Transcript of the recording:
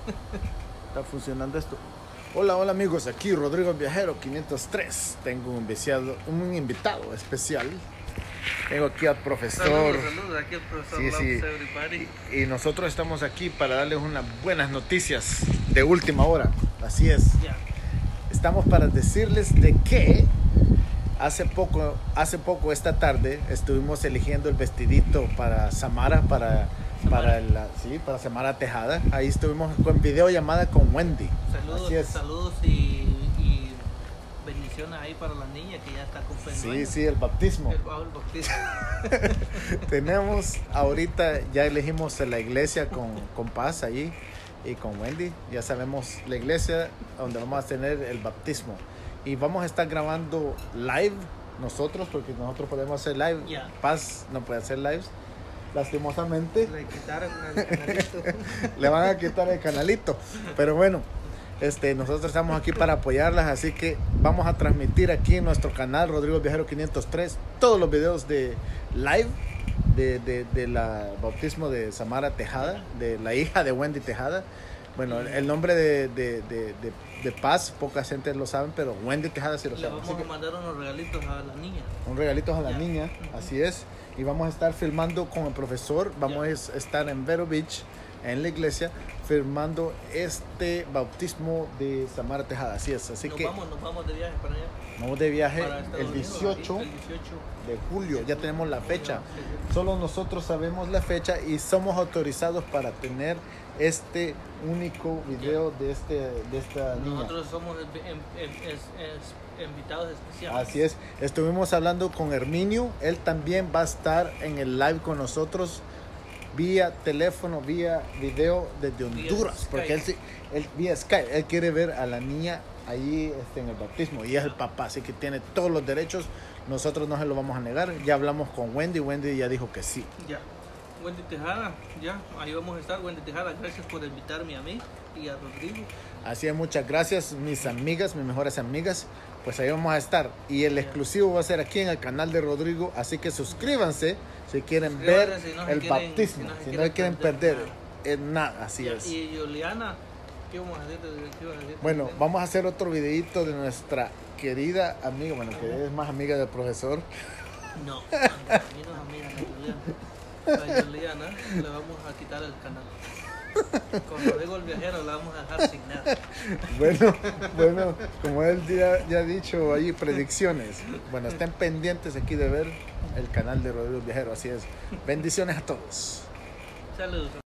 Está funcionando esto. Hola, hola amigos, aquí Rodrigo el Viajero 503. Tengo un invitado especial. Tengo aquí al profesor. Saludos, aquí el profesor Sí, sí. Loves Everybody. Y nosotros estamos aquí para darles unas buenas noticias de última hora. Así es. Ya. Estamos para decirles de que hace poco esta tarde estuvimos eligiendo el vestidito para Samara, para Samara Tejada. Ahí estuvimos con videollamada con Wendy. Saludos y bendiciones ahí para la niña que ya está cumpliendo años. Sí, el bautismo. El bautismo. Tenemos ahorita, ya elegimos la iglesia con Paz allí y con Wendy. Ya sabemos la iglesia donde vamos a tener el bautismo. Y vamos a estar grabando live nosotros, porque nosotros podemos hacer live. Yeah. Paz no puede hacer lives, lastimosamente. Le quitaron el canalito. Le van a quitar el canalito. Pero bueno, nosotros estamos aquí para apoyarlas, así que vamos a transmitir aquí en nuestro canal Rodrigo el Viajero 503 todos los videos de live de la bautismo de Samara Tejada, de la hija de Wendy Tejada. Bueno, el nombre de Paz, poca gente lo saben, pero Wendy Tejada sí lo sabe. Le vamos a mandar unos regalitos a la niña. Un regalito a la niña, así es. Y vamos a estar filmando con el profesor. Vamos a estar en Vero Beach, en la iglesia, filmando este bautismo de Samara Tejada. Así es. Así Nos que vamos de viaje para allá. vamos de viaje Para el 18 el 18 de julio. Ya tenemos la fecha. Solo nosotros sabemos la fecha y somos autorizados para tener este único video de esta niña. Nosotros somos invitados especiales. Así es. Estuvimos hablando con Herminio. Él también va a estar en el live con nosotros vía teléfono, vía video desde Honduras, porque él vía Skype. Él quiere ver a la niña allí en el bautismo y es el papá, así que tiene todos los derechos. Nosotros no se lo vamos a negar. Ya hablamos con Wendy. Wendy ya dijo que sí. Ya. Wendy Tejada, ya, ahí vamos a estar. Wendy Tejada, gracias por invitarme a mí y a Rodrigo. Así es, muchas gracias, mis amigas, mis mejores amigas. Pues ahí vamos a estar. Y el exclusivo va a ser aquí en el canal de Rodrigo. Así que suscríbanse si quieren ver el bautismo. Si no quieren perder nada, así es. Y Juliana, ¿qué vamos a hacer? Bueno, vamos a hacer otro videito de nuestra querida amiga, bueno, que es más amiga del profesor. No, a mí no es amiga de Juliana. A Juliana le vamos a quitar el canal. Con Rodrigo el Viajero la vamos a dejar sin nada. Bueno, como él ya ha dicho ahí, predicciones. Bueno, estén pendientes aquí de ver el canal de Rodrigo el Viajero, así es. Bendiciones a todos. Saludos.